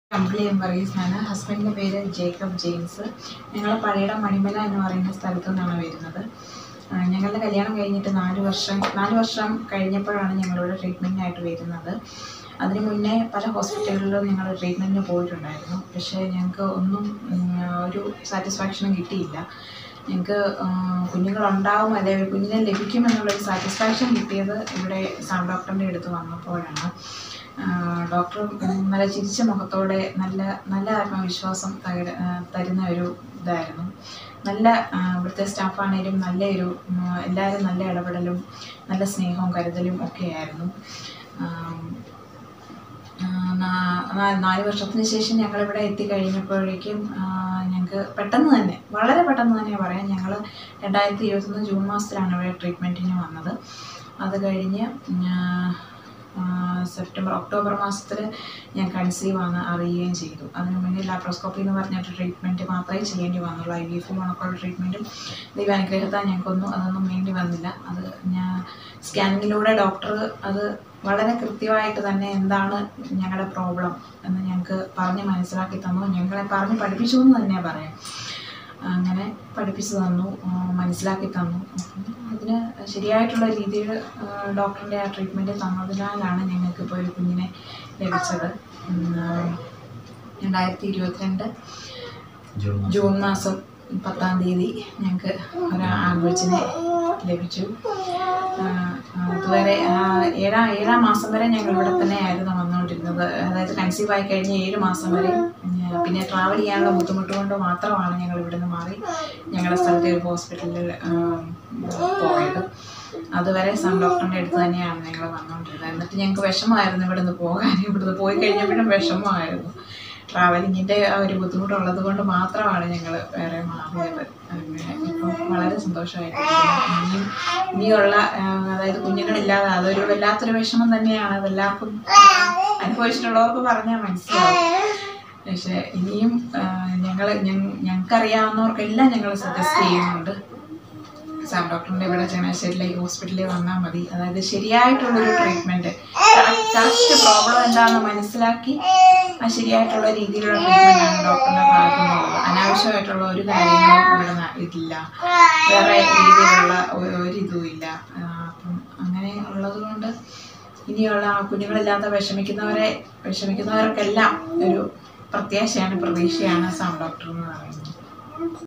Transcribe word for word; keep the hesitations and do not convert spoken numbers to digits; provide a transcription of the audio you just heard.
Complete പറയൂസാണ്. ഹസ്ബൻഡിൻ്റെ പേര് Jacob James. ഞങ്ങൾ പഴയടം മണിമല എന്ന് പറയുന്ന സ്ഥലത്തു നിന്നാണ് വരുന്നത്. ഞങ്ങളുടെ കല്യാണം കഴിഞ്ഞിട്ട് നാല് വർഷം നാല് വർഷം കഴിഞ്ഞപ്പോഴാണ് ഞങ്ങളിവിടെ ട്രീറ്റ്മെൻറ്റിനായിട്ട് വരുന്നത്. അതിന് മുന്നേ പല ഹോസ്പിറ്റലുകളിലും ഞങ്ങൾ ട്രീറ്റ്മെൻറ്റിന് പോയിട്ടുണ്ടായിരുന്നു. പക്ഷേ ഞങ്ങൾക്ക് ഒന്നും ഒരു സാറ്റിസ്ഫാക്ഷനും കിട്ടിയില്ല. ഞങ്ങൾക്ക് കുഞ്ഞുങ്ങളുണ്ടാവും അല്ലെങ്കിൽ കുഞ്ഞിനെ ലഭിക്കുമെന്നുള്ളൊരു സാറ്റിസ്ഫാക്ഷൻ കിട്ടിയത് ഇവിടെ സാം ഡോക്ടറിൻ്റെ അടുത്ത് വന്നപ്പോഴാണ്. ഡോക്ടർ നല്ല ചിരിച്ച മുഖത്തോടെ നല്ല നല്ല ആത്മവിശ്വാസം തരുന്ന ഒരു ഇതായിരുന്നു. നല്ല ഇവിടുത്തെ സ്റ്റാഫാണേലും നല്ലൊരു എല്ലാവരും നല്ല ഇടപെടലും നല്ല സ്നേഹവും കരുതലും ഒക്കെ ആയിരുന്നു. നാല് വർഷത്തിന് ശേഷം ഞങ്ങളിവിടെ എത്തിക്കഴിഞ്ഞപ്പോഴേക്കും ഞങ്ങൾക്ക് പെട്ടെന്ന് തന്നെ വളരെ പെട്ടെന്ന് തന്നെ പറയാം, ഞങ്ങൾ രണ്ടായിരത്തി ഇരുപത്തൊന്ന് ജൂൺ മാസത്തിലാണ് ഇവിടെ ട്രീറ്റ്മെൻറ്റിന് വന്നത്. അത് കഴിഞ്ഞ് സെപ്റ്റംബർ ഒക്ടോബർ മാസത്തിൽ ഞാൻ കൺസീവ് ആണ് അറിയുകയും ചെയ്തു. അതിന് മുന്നേ ലാപ്രോസ്കോപ്പി എന്ന് പറഞ്ഞിട്ട് ട്രീറ്റ്മെൻറ്റ് മാത്രമേ ചെയ്യേണ്ടി വന്നുള്ളൂ. ഐ വി എഫും കണക്കുള്ള ട്രീറ്റ്മെൻറ്റും ദൈവാനുഗ്രഹത്താൽ ഞങ്ങൾക്കൊന്നും അതൊന്നും വേണ്ടി വന്നില്ല. അത് ഞാൻ സ്കാനിങ്ങിലൂടെ ഡോക്ടർ അത് വളരെ കൃത്യമായിട്ട് തന്നെ എന്താണ് ഞങ്ങളുടെ പ്രോബ്ലം എന്ന് ഞങ്ങൾക്ക് പറഞ്ഞ് മനസ്സിലാക്കി തന്നു. ഞങ്ങളെ പറഞ്ഞ് പഠിപ്പിച്ചു എന്ന് തന്നെ പറയാം. അങ്ങനെ പഠിപ്പിച്ചു തന്നു, മനസ്സിലാക്കി തന്നു. അതിന് ശരിയായിട്ടുള്ള രീതിയിൽ ഡോക്ടറിൻ്റെ ആ ട്രീറ്റ്മെൻറ്റ് തന്നതിനാലാണ് ഞങ്ങൾക്കിപ്പോൾ ഒരു കുഞ്ഞിനെ ലഭിച്ചത്. രണ്ടായിരത്തി ഇരുപത്തിരണ്ട് ജൂൺ മാസം പത്താം തീയതി ഞങ്ങൾക്ക് ഒരു ആൺകൊച്ചിനെ ലഭിച്ചു. അതുവരെ ഏഴാം ഏഴാം മാസം വരെ ഞങ്ങൾ ഇവിടെ തന്നെ ആയിരുന്നു വന്നുകൊണ്ടിരുന്നത്. അതായത് കൺസീവ് ആയി കഴിഞ്ഞ് ഏഴ് മാസം വരെ. പിന്നെ ട്രാവൽ ചെയ്യാനുള്ള ബുദ്ധിമുട്ട് കൊണ്ട് മാത്രമാണ് ഞങ്ങൾ ഇവിടെ നിന്ന് മാറി ഞങ്ങളുടെ സ്ഥലത്തെ ഒരു ഹോസ്പിറ്റലിൽ പോയത്. അതുവരെ സാം ഡോക്ടറിൻ്റെ അടുത്ത് തന്നെയാണ് ഞങ്ങൾ വന്നുകൊണ്ടിരുന്നത്. എന്നിട്ട് ഞങ്ങൾക്ക് വിഷമമായിരുന്നു ഇവിടെ നിന്ന് പോകാൻ. ഇവിടുന്ന് പോയി കഴിഞ്ഞപ്പോഴും വിഷമമായിരുന്നു. ട്രാവലിങ്ങിൻ്റെ ആ ഒരു ബുദ്ധിമുട്ടുള്ളത് കൊണ്ട് മാത്രമാണ് ഞങ്ങൾ വേറെ മാറിയത്. അങ്ങനെ ഇപ്പം വളരെ സന്തോഷമായിട്ടിരിക്കുന്നു. ഇനിയും ഇനിയുള്ള അതായത് കുഞ്ഞുങ്ങളില്ലാതെ അതൊരു വല്ലാത്തൊരു വിഷമം തന്നെയാണ്. അതെല്ലാവർക്കും അനുഭവിച്ചിട്ടുള്ളവർക്ക് പറഞ്ഞാൽ മനസ്സിലാവും. പക്ഷേ ഇനിയും ഞങ്ങൾ ഞങ്ങൾക്കറിയാവുന്നവർക്കെല്ലാം ഞങ്ങൾ സജസ്റ്റ് ചെയ്യുന്നുണ്ട്, സാം ഡോക്ടറിൻ്റെ ഇവിടെ ചങ്ങനാശ്ശേരിയിലേക്ക് ഹോസ്പിറ്റലിൽ വന്നാൽ മതി. അതായത് ശരിയായിട്ടുള്ളൊരു ട്രീറ്റ്മെൻറ്റ്, കറക്റ്റ് പ്രോബ്ലം എന്താണെന്ന് മനസ്സിലാക്കി ആ ശരിയായിട്ടുള്ള രീതിയിലുള്ള ട്രീറ്റ്മെൻറ്റാണ് ഡോക്ടറിൻ്റെ ഭാഗത്തു നിന്നുള്ളത്. അനാവശ്യമായിട്ടുള്ള ഒരു കാര്യങ്ങളും ഇവിടെ ഇല്ല, വേറെ രീതിയിലുള്ള ഒരിതും ഇല്ല. അപ്പം അങ്ങനെ ഉള്ളത് കൊണ്ട് ഇനിയുള്ള കുഞ്ഞുങ്ങളില്ലാത്ത വിഷമിക്കുന്നവരെ വിഷമിക്കുന്നവർക്കെല്ലാം ഒരു പ്രത്യാശയാണ്, പ്രതീക്ഷയാണ് സാം ഡോക്ടർ എന്ന് പറയുന്നത്.